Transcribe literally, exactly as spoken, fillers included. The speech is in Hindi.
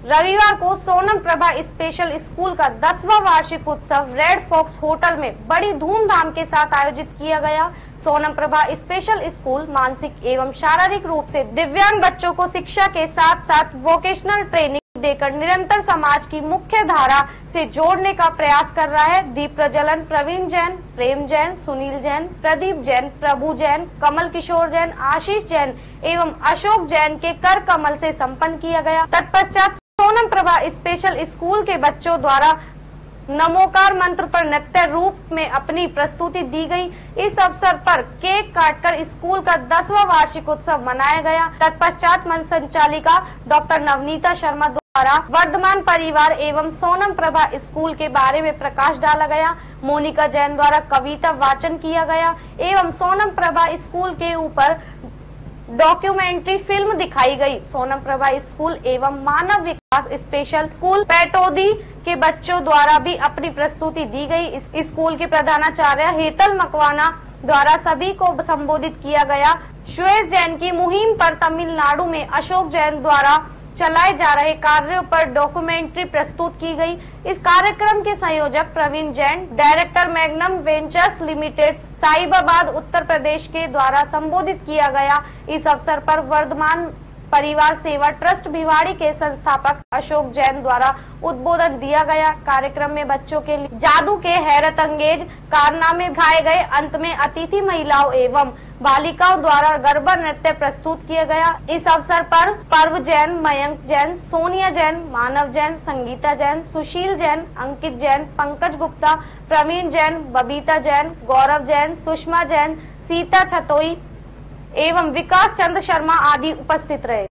रविवार को सोनम प्रभा स्पेशल स्कूल का दसवां वार्षिक उत्सव रेड फॉक्स होटल में बड़ी धूमधाम के साथ आयोजित किया गया। सोनम प्रभा स्पेशल स्कूल मानसिक एवं शारीरिक रूप से दिव्यांग बच्चों को शिक्षा के साथ साथ वोकेशनल ट्रेनिंग देकर निरंतर समाज की मुख्य धारा से जोड़ने का प्रयास कर रहा है। दीप प्रज्वलन प्रवीण जैन, प्रेम जैन, सुनील जैन, प्रदीप जैन, प्रभु जैन, कमल किशोर जैन, आशीष जैन एवं अशोक जैन के कर कमल से संपन्न किया गया। तत्पश्चात सोनम प्रभा स्पेशल स्कूल के बच्चों द्वारा नमोकार मंत्र पर नृत्य रूप में अपनी प्रस्तुति दी गई। इस अवसर पर केक काटकर स्कूल का दसवां वार्षिक उत्सव मनाया गया। तत्पश्चात मंच संचालिका डॉक्टर नवनीता शर्मा द्वारा वर्धमान परिवार एवं सोनम प्रभा स्कूल के बारे में प्रकाश डाला गया। मोनिका जैन द्वारा कविता वाचन किया गया एवं सोनम प्रभा स्कूल के ऊपर डॉक्यूमेंट्री फिल्म दिखाई गई। सोनम प्रभा स्कूल एवं मानव विकास स्पेशल स्कूल पैटोदी के बच्चों द्वारा भी अपनी प्रस्तुति दी गई। इस स्कूल के प्रधानाचार्य हेतल मकवाना द्वारा सभी को संबोधित किया गया। श्वेत जैन की मुहिम पर तमिलनाडु में अशोक जैन द्वारा चलाए जा रहे कार्यों पर डॉक्यूमेंट्री प्रस्तुत की गई। इस कार्यक्रम के संयोजक Praveen Jain, director Magnum ventures limited Sahibabad Uttar Pradesh के द्वारा संबोधित किया गया। इस अवसर पर वर्धमान परिवार सेवा ट्रस्ट भिवाड़ी के संस्थापक अशोक जैन द्वारा उद्बोधन दिया गया। कार्यक्रम में बच्चों के लिए जादू के हैरत अंगेज कारनामे दिखाए गए। अंत में अतिथि महिलाओं एवं बालिकाओं द्वारा गरबा नृत्य प्रस्तुत किया गया। इस अवसर पर पर्व जैन, मयंक जैन, सोनिया जैन, मानव जैन, संगीता जैन, सुशील जैन, अंकित जैन, पंकज गुप्ता, प्रवीण जैन, बबीता जैन, गौरव जैन, सुषमा जैन, सीता छतोई एवं विकास चंद्र शर्मा आदि उपस्थित रहे।